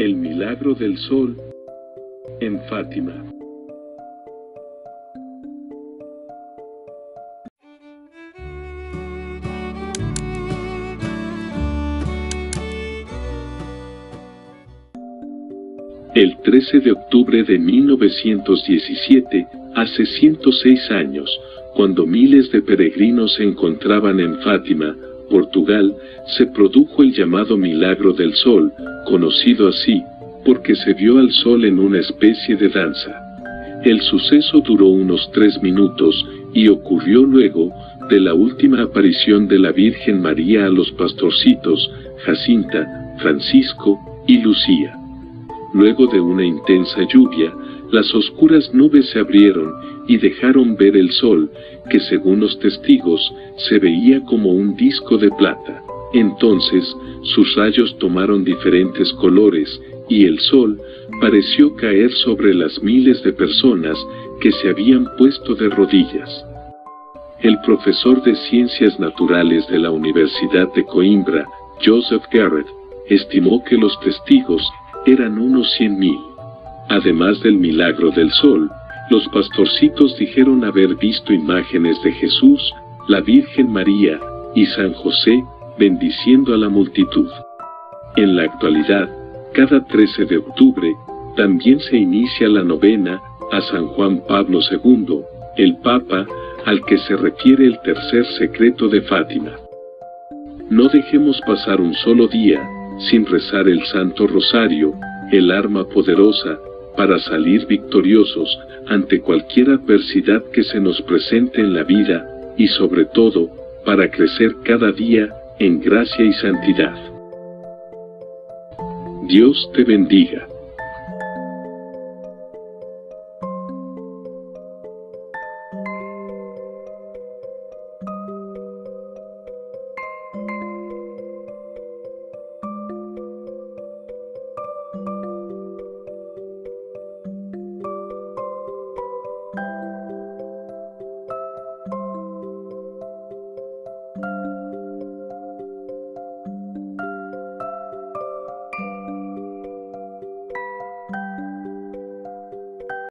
El milagro del sol en Fátima. El 13 de octubre de 1917, hace 106 años, cuando miles de peregrinos se encontraban en Fátima, Portugal, se produjo el llamado Milagro del Sol, conocido así, porque se vio al sol en una especie de danza. El suceso duró unos 3 minutos, y ocurrió luego de la última aparición de la Virgen María a los pastorcitos, Jacinta, Francisco y Lucía. Luego de una intensa lluvia, las oscuras nubes se abrieron y dejaron ver el sol, que según los testigos, se veía como un disco de plata. Entonces, sus rayos tomaron diferentes colores, y el sol pareció caer sobre las miles de personas que se habían puesto de rodillas. El profesor de Ciencias Naturales de la Universidad de Coimbra, Joseph Garrett, estimó que los testigos eran unos 100.000. Además del milagro del sol, los pastorcitos dijeron haber visto imágenes de Jesús, la Virgen María y San José bendiciendo a la multitud. En la actualidad, cada 13 de octubre, también se inicia la novena a San Juan Pablo II, el Papa, al que se refiere el tercer secreto de Fátima. No dejemos pasar un solo día sin rezar el Santo Rosario, el arma poderosa para salir victoriosos ante cualquier adversidad que se nos presente en la vida, y sobre todo, para crecer cada día en gracia y santidad. Dios te bendiga.